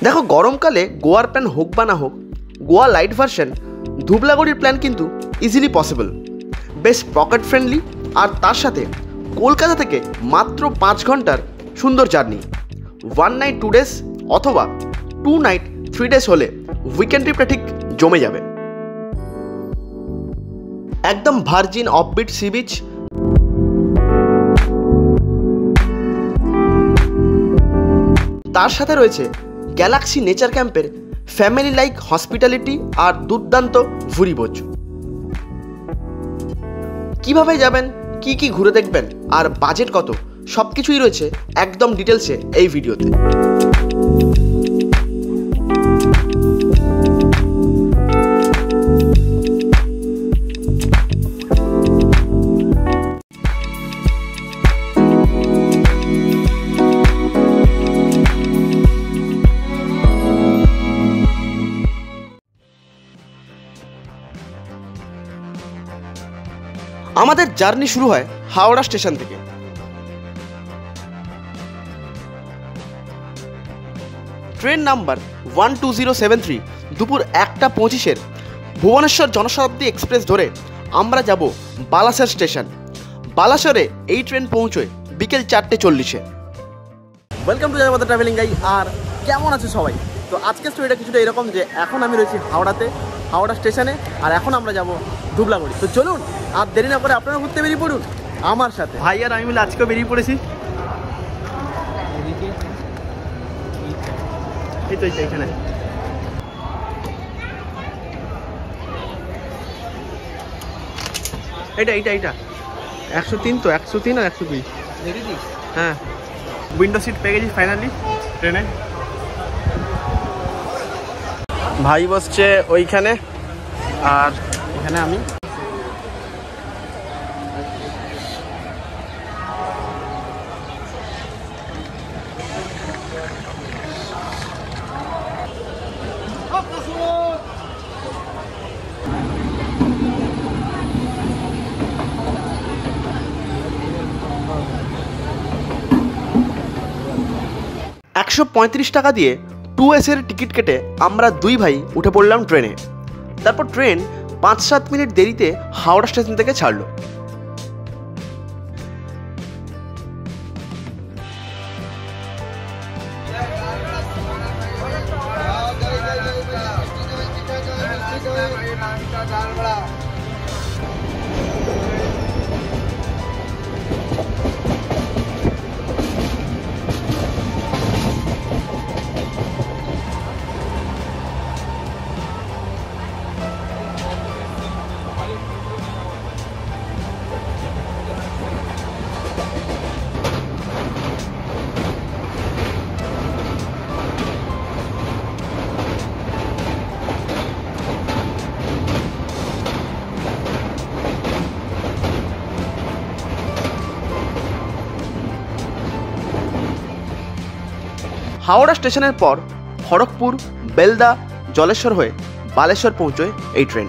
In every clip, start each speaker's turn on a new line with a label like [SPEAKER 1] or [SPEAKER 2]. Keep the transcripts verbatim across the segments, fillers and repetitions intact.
[SPEAKER 1] দেখো, গরমকালে গোয়ার প্ল্যান হোক বা না হোক, গোয়া লাইট ভার্সন ধুবলাগড়ির প্ল্যান কিন্তু ইজিলি পসিবল, বেশ পকেট ফ্রেন্ডলি, আর তার সাথে কলকাতা থেকে মাত্র পাঁচ ঘন্টার সুন্দর journey. One night two days অথবা টু নাইট থ্রি ডেজ হলে উইকেন্ড ট্রিপটা ঠিক জমে যাবে। একদম ভার্জিন অফবিট সি বিচ, তার সাথে রয়েছে গ্যালাক্সি নেচার ক্যাম্পের ফ্যামিলি লাইক হসপিটালিটি আর দুর্দান্ত ভুরিভোজ। কিভাবে যাবেন, কি কি ঘুরে দেখবেন আর বাজেট কত, সব কিছুই রয়েছে একদম ডিটেলসে এই ভিডিওতে। আমাদের জার্নি শুরু হয় হাওড়া স্টেশন থেকে। Train number one two zero seven three দুপুর একটা পঁচিশের ভুবনেশ্বর জনশতাব্দী এক্সপ্রেস ধরে আমরা যাব বালাসর স্টেশন। বালাসরে এই ট্রেন পৌঁছয় বিকেল চারটে চল্লিশে। Welcome to Joybada travelling guide. আর কেমন আছে সবাই? তো আজকের স্টোরিটা কিছুটা এরকম যে এখন আমি রয়েছি হাওড়াতে, হাওড়া স্টেশনে, আর এখন আমরা যাব ধুবলাগড়ি। তো চলুন আর দেরি না করে আপনারা ঘুরতে বেরিয়ে পড়ুন আমার সাথে। ভাই আর আমি মিলে আজকেও বেরিয়ে পড়েছি। এই তো এখানে এইটা এইটা এইটা একশো তিন তো একশো তিন আর একশো দুই। হ্যাঁ, উইন্ডো সিট পেয়ে গেছি ফাইনালি ট্রেনে। ভাই বসছে ওইখানে আর এখানে আমি। একশো পঁয়ত্রিশ টাকা দিয়ে টু এসের টিকিট কেটে আমরা দুই ভাই উঠে পড়লাম ট্রেনে। তারপর ট্রেন পাঁচ সাত মিনিট দেরিতে হাওড়া স্টেশন থেকে ছাড়লো। হাওড়া স্টেশনের পর খড়গপুর, বেলদা, জলেশ্বর হয়ে বালেশ্বর পৌঁছয় এই ট্রেন।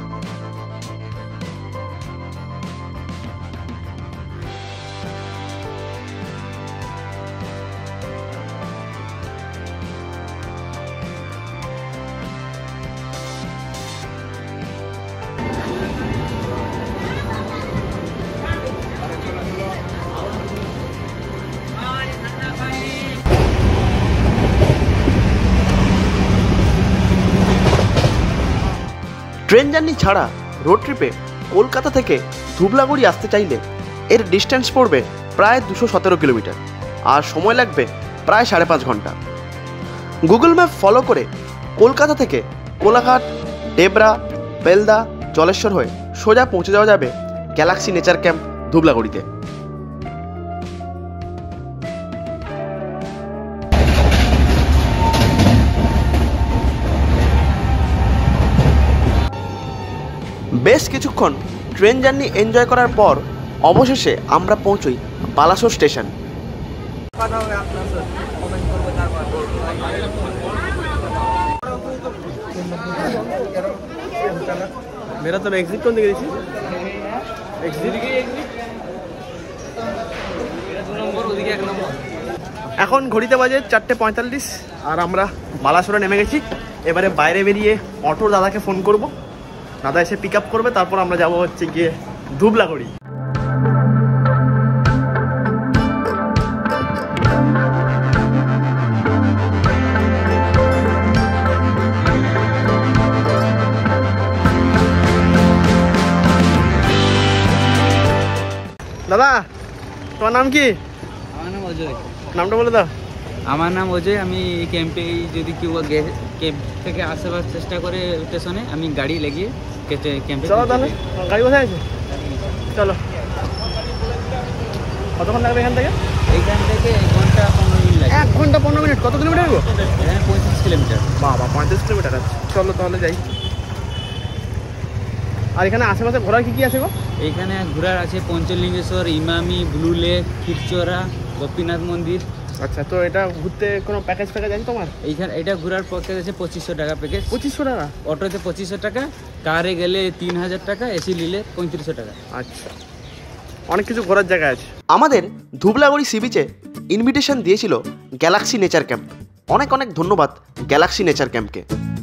[SPEAKER 1] ট্রেন জার্নি ছাড়া রোড ট্রিপে কলকাতা থেকে ধুবলাগড়ি আসতে চাইলে এর ডিস্টেন্স পড়বে প্রায় দুশো সতেরো কিলোমিটার আর সময় লাগবে প্রায় সাড়ে পাঁচ ঘন্টা। গুগল ম্যাপ ফলো করে কলকাতা থেকে কোলাঘাট, ডেবরা, বেলদা, জলেশ্বর হয়ে সোজা পৌঁছে যাওয়া যাবে গ্যালাক্সি নেচার ক্যাম্প ধুবলাগড়িতে। বেশ কিছুক্ষণ ট্রেন জার্নি এনজয় করার পর অবশেষে আমরা পৌঁছই বালাসর স্টেশন। मेरा तो एग्जिट कौन दिख रही थी? एग्जिट এখন ঘড়িতে বাজে চারটে পঁয়তাল্লিশ আর আমরা বালাসোরে নেমে গেছি। এবারে বাইরে বেরিয়ে অটোর দাদাকে ফোন করব, দাদা এসে পিক আপ করবে, তারপর আমরা যাব হচ্ছে গিয়ে ধুবলাগড়ি। দাদা তোমার নাম কি?
[SPEAKER 2] আমার নাম অজয়।
[SPEAKER 1] নামটা বলে দাও।
[SPEAKER 2] আমার নাম অজয়। আমি ক্যাম্পে যদি কেউ ক্যাম্প থেকে আসবার চেষ্টা করে স্টেশনে, আমি গাড়ি লাগিয়ে ক্যাম্পে।
[SPEAKER 1] চলো তাহলে, গাড়ি কোথায় আছে? চলো। কতক্ষণ লাগবে এখান থেকে?
[SPEAKER 2] এইখান থেকে এক ঘন্টা পনেরো মিনিট লাগে।
[SPEAKER 1] এক ঘন্টা পনেরো মিনিট? কত কিলোমিটার যাবো?
[SPEAKER 2] এখানে পঁয়ত্রিশ কিলোমিটার।
[SPEAKER 1] বাবা, পঁয়ত্রিশ কিলোমিটার আছে। চলো তাহলে যাই। আর এখানে আশেপাশে ঘোরার কি কি আছে গো?
[SPEAKER 2] এইখানে ঘোরার আছে পঞ্চলিঙ্গেশ্বর, ইমামি, ব্লু লেক, ক্ষীরচোরা, গোপীনাথ মন্দির।
[SPEAKER 1] আচ্ছা, তো এটা ঘুরতে কোনো প্যাকেজ প্যাকেজ আছে তোমার?
[SPEAKER 2] এইখানে এটা ঘোরার প্যাকেজ আছে পঁচিশশো টাকা প্যাকেজ।
[SPEAKER 1] পঁচিশশো টাকা?
[SPEAKER 2] অটোতে পঁচিশশো টাকা, কারে গেলে তিন হাজার টাকা, এসি নিলে পঁয়ত্রিশশো টাকা।
[SPEAKER 1] আচ্ছা, অনেক কিছু ঘোরার জায়গা আছে। আমাদের ধুবলাগড়ি সি বিচে ইনভিটেশন দিয়েছিল গ্যালাক্সি নেচার ক্যাম্প। অনেক অনেক ধন্যবাদ গ্যালাক্সি নেচার ক্যাম্পকে।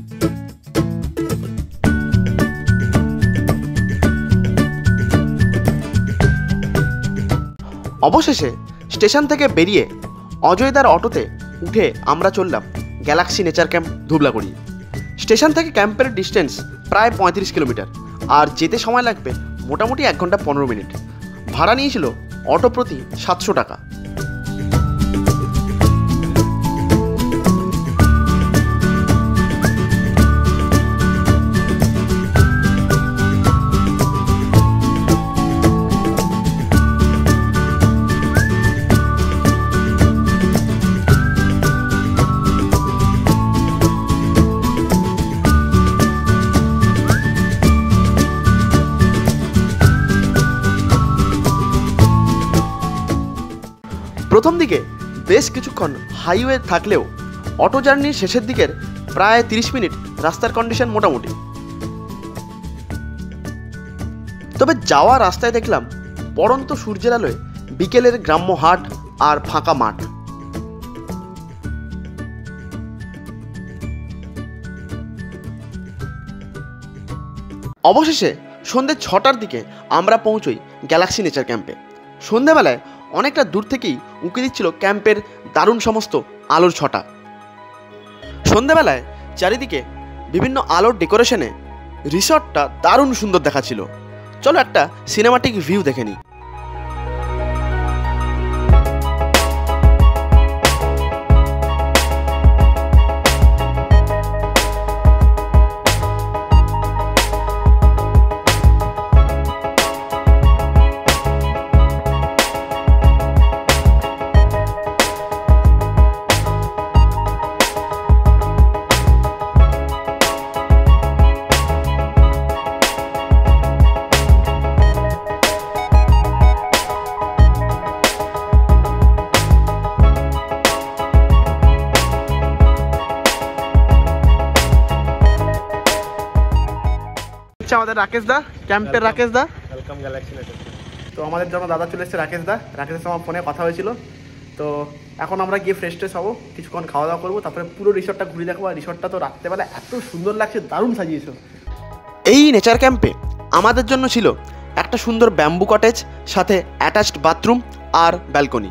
[SPEAKER 1] অবশেষে স্টেশন থেকে বেরিয়ে অজয়দার অটোতে উঠে আমরা চললাম Galaxy Nature Camp Dhublagarhi. Station থেকে ক্যাম্পের ডিস্টেন্স প্রায় পঁয়ত্রিশ কিলোমিটার, আর যেতে সময় লাগবে মোটামুটি এক ঘন্টা পনেরো মিনিট। ভাড়া নিয়েছিল অটো প্রতি সাতশো টাকা। প্রথম দিকে বেশ কিছুক্ষণ হাইওয়ে থাকলেও অটো জার্নির শেষের দিকের প্রায় তিরিশ মিনিট রাস্তার কন্ডিশন মোটামুটি। তবে যাওয়া রাস্তায় দেখলাম পড়ন্ত সূর্যের আলোয় বিকেলের গ্রাম্য হাট আর ফাঁকা মাঠ। অবশেষে সন্ধ্যে ছটার দিকে আমরা পৌঁছই গ্যালাক্সি নেচার ক্যাম্পে। সন্ধ্যাবেলায় অনেকটা দূর থেকেই উঁকি দিচ্ছিল ক্যাম্পের দারুণ সমস্ত আলোর ছটা। সন্ধ্যাবেলায় চারিদিকে বিভিন্ন আলোর ডেকোরেশনে রিসর্টটা দারুণ সুন্দর দেখাচ্ছিল। চলো একটা সিনেমাটিক ভিউ দেখে নিই। আমাদের রাকেশ দা, ক্যাম্পের Rakesh da. Welcome Galaxy Nature. তো আমাদের জন্য দাদা চলে এসেছে রাকেশ দা। রাকেশের সঙ্গে ফোনে কথা হয়েছিল। তো এখন আমরা গিয়ে ফ্রেশ ট্রেশ হবো, কিছুক্ষণ খাওয়া দাওয়া করবো, তারপরে পুরো রিসর্টটা ঘুরে দেখবো। আর রিসর্টটা তো রাত্রেবেলা এত সুন্দর লাগছে, দারুণ সাজিয়েছো। এই নেচার ক্যাম্পে আমাদের জন্য ছিল একটা সুন্দর ব্যাম্বু কটেজ, সাথে অ্যাটাচড বাথরুম আর ব্যালকনি।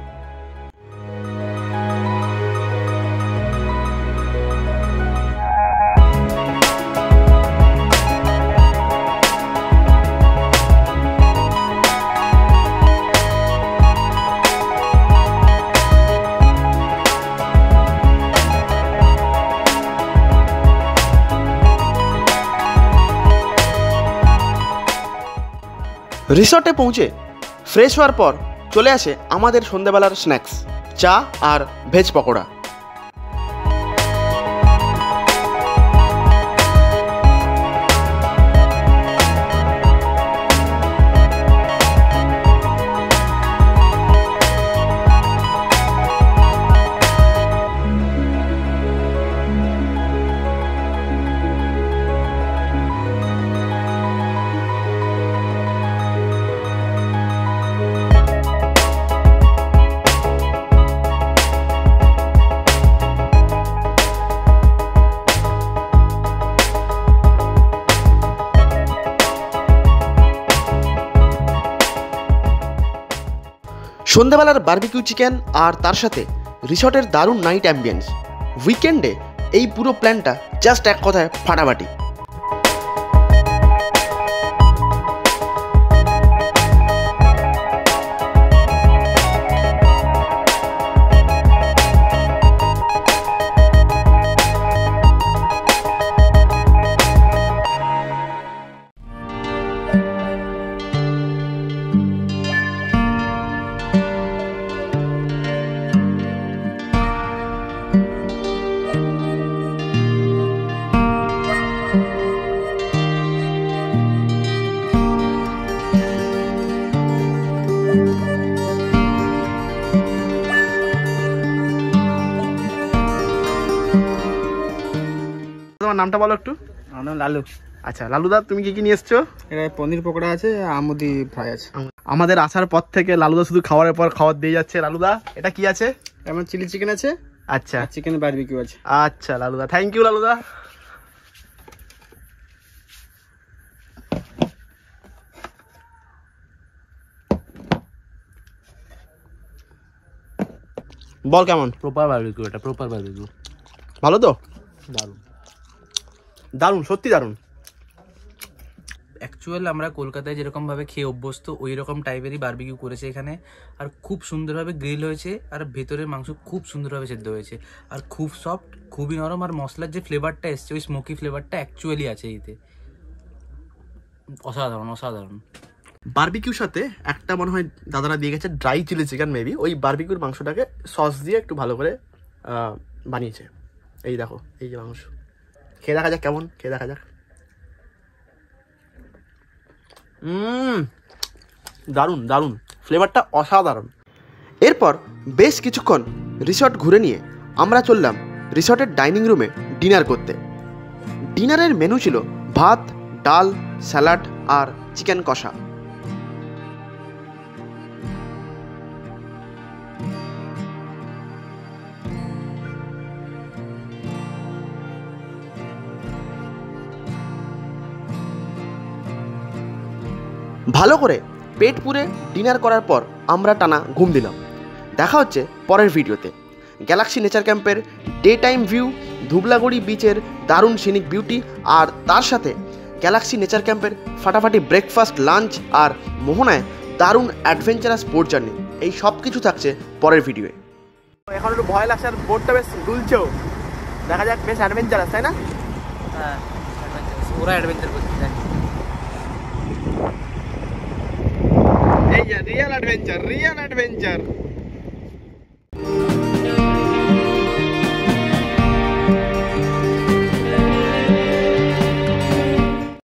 [SPEAKER 1] রিসর্টে পৌঁছে ফ্রেশ হওয়ার পর চলে আসে আমাদের সন্ধ্যাবেলার স্ন্যাক্স, চা আর ভেজ পকোড়া। সন্ধ্যাবেলার বারবিকিউ চিকেন আর তার সাথে রিসর্টের দারুণ নাইট অ্যাম্বিয়েন্স, উইকেন্ডে এই পুরো প্ল্যানটা জাস্ট এক কথায় ফাটাফাটি।
[SPEAKER 3] তোমার নামটা বলো একটু।
[SPEAKER 2] আমার নাম লালু।
[SPEAKER 3] আচ্ছা লালুদা, তুমি কি কি নিয়ে এসছো?
[SPEAKER 2] এটা পনির পকোড়া আছে, আমুদি ফ্রাই আছে।
[SPEAKER 3] আমাদের আসার পর থেকে লালুদা শুধু খাওয়ারের পর খাবার দিয়ে যাচ্ছে। লালুদা, এটা কি আছে?
[SPEAKER 2] আমার চিলি চিকেন আছে,
[SPEAKER 3] আচ্ছা
[SPEAKER 2] চিকেন বারবিকিউ আছে।
[SPEAKER 3] আচ্ছা লালুদা, থ্যাংক ইউ লালুদা। বল কেমন?
[SPEAKER 4] প্রপার বারবিকিউ, এটা প্রপার বারবিকিউ।
[SPEAKER 3] ভালো তো?
[SPEAKER 4] দারুণ
[SPEAKER 3] দারুণ, সত্যি দারুণ।
[SPEAKER 4] অ্যাকচুয়াল আমরা কলকাতায় যেরকমভাবে খেয়ে অভ্যস্ত ওই রকম টাইপেরই বারবিকিউ করেছে এখানে। আর খুব সুন্দরভাবে গ্রিল হয়েছে, আর ভেতরের মাংস খুব সুন্দরভাবে সেদ্ধ হয়েছে, আর খুব সফট, খুবই নরম। আর মশলার যে ফ্লেভারটা এসছে, ওই স্মোকি ফ্লেভারটা অ্যাকচুয়ালি আছে এতে। অসাধারণ অসাধারণ।
[SPEAKER 3] বারবিকিউর সাথে একটা মনে হয় দাদারা দিয়ে গেছে ড্রাই চিলি চিকেন, মেবি ওই বারবিকিউর মাংসটাকে সস দিয়ে একটু ভালো করে বানিয়েছে। এই দেখো, এই যে মাংস, খেয়ে দেখা যাক কেমন, খেয়ে দেখা যাক। হুম, দারুণ দারুণ, ফ্লেভারটা অসাধারণ।
[SPEAKER 1] এরপর বেশ কিছুক্ষণ রিসর্ট ঘুরে নিয়ে আমরা চললাম রিসর্টের ডাইনিং রুমে ডিনার করতে। ডিনারের মেনু ছিল ভাত, ডাল, স্যালাড আর চিকেন কষা। ভালো করে পেট পুরে ডিনার করার পর আমরা টানা ঘুম দিলাম। দেখা হচ্ছে পরের ভিডিওতে। গ্যালাক্সি নেচার ক্যাম্পের ডে টাইম ভিউ, ধুবলাগড়ি বিচের দারুণ সিনিক বিউটি, আর তার সাথে গ্যালাক্সি নেচার ক্যাম্পের ফাটাফাটি ব্রেকফাস্ট, লাঞ্চ আর মোহনায় দারুণ অ্যাডভেঞ্চারাস বোট জার্নি, এই সব কিছু থাকছে পরের ভিডিওয়ে।
[SPEAKER 3] এখন একটু ভয় লাগছে, আর বোটটা বেশ দুলছেও, দেখা যাক, বেশ অ্যাডভেঞ্চারাস, তাই না?
[SPEAKER 2] হ্যাঁ, ওরা অ্যাডভেঞ্চার করতে চায়।
[SPEAKER 3] এই যে রিয়েল অ্যাডভেঞ্চার, রিয়েল অ্যাডভেঞ্চার।